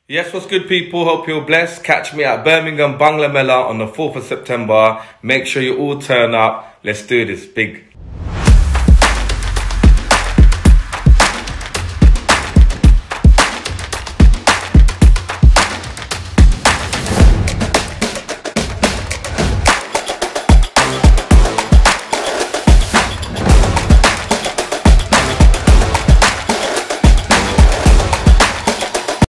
Yes, what's good, people? Hope you're blessed. Catch me at Birmingham Bangla Mela on the 4th of September. Make sure you all turn up. Let's do this big.